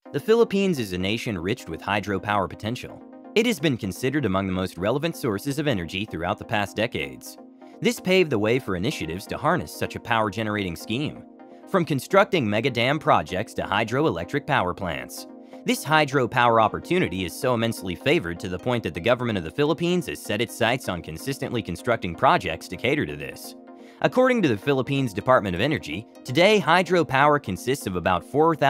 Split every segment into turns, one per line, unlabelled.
The Philippines is a nation rich with hydropower potential. It has been considered among the most relevant sources of energy throughout the past decades. This paved the way for initiatives to harness such a power-generating scheme. From constructing mega dam projects to hydroelectric power plants, this hydropower opportunity is so immensely favored to the point that the government of the Philippines has set its sights on consistently constructing projects to cater to this. According to the Philippines Department of Energy, today hydropower consists of about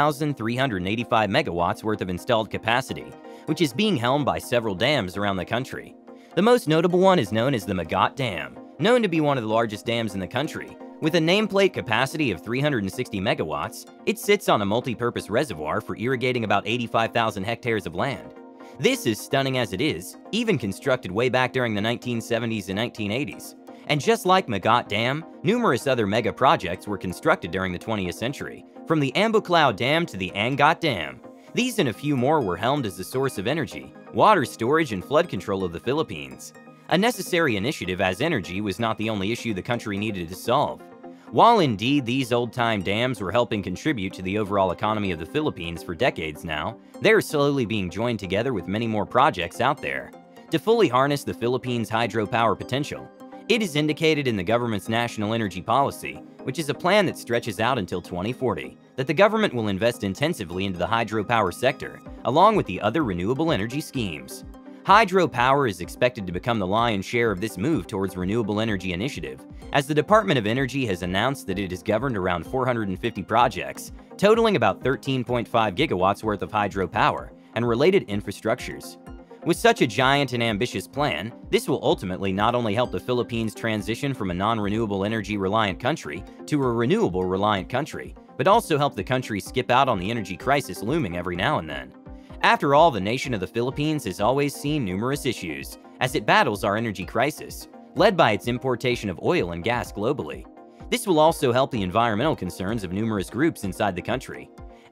4,385 megawatts worth of installed capacity, which is being helmed by several dams around the country. The most notable one is known as the Magat Dam, known to be one of the largest dams in the country. With a nameplate capacity of 360 megawatts, it sits on a multi-purpose reservoir for irrigating about 85,000 hectares of land. This is stunning as it is, even constructed way back during the 1970s and 1980s. And just like Magat Dam, numerous other mega projects were constructed during the 20th century, from the Ambuclao Dam to the Angat Dam. These and a few more were helmed as the source of energy, water storage, and flood control of the Philippines. A necessary initiative, as energy was not the only issue the country needed to solve. While indeed these old-time dams were helping contribute to the overall economy of the Philippines for decades now, they are slowly being joined together with many more projects out there. To fully harness the Philippines' hydropower potential, it is indicated in the government's national energy policy, which is a plan that stretches out until 2040, that the government will invest intensively into the hydropower sector, along with the other renewable energy schemes. Hydropower is expected to become the lion's share of this move towards renewable energy initiative, as the Department of Energy has announced that it has governed around 450 projects, totaling about 13.5 gigawatts worth of hydropower and related infrastructures. With such a giant and ambitious plan, this will ultimately not only help the Philippines transition from a non-renewable energy-reliant country to a renewable-reliant country, but also help the country skip out on the energy crisis looming every now and then. After all, the nation of the Philippines has always seen numerous issues as it battles our energy crisis, led by its importation of oil and gas globally. This will also help the environmental concerns of numerous groups inside the country.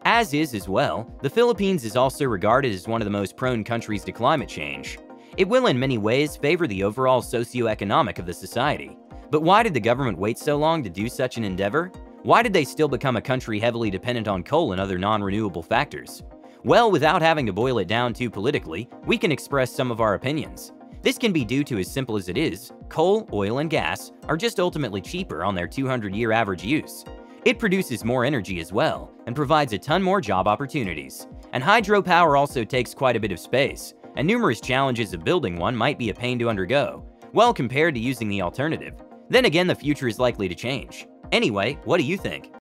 As well, the Philippines is also regarded as one of the most prone countries to climate change. It will in many ways favor the overall socioeconomic of the society. But why did the government wait so long to do such an endeavor? Why did they still become a country heavily dependent on coal and other non-renewable factors? Well, without having to boil it down too politically, we can express some of our opinions. This can be due to as simple as it is, coal, oil, and gas are just ultimately cheaper on their 200-year average use. It produces more energy as well, and provides a ton more job opportunities. And hydropower also takes quite a bit of space, and numerous challenges of building one might be a pain to undergo, well compared to using the alternative. Then again, the future is likely to change. Anyway, what do you think?